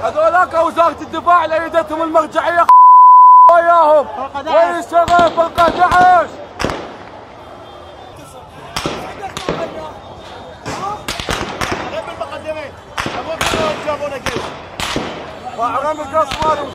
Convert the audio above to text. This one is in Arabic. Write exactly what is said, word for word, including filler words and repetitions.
هذولاك وزارة الدفاع اللي ايدتهم المرجعية وياهم. وين الشغف فوق داعش؟ جنب المقدمين. جابونا جيش. وعرام القص مالهم.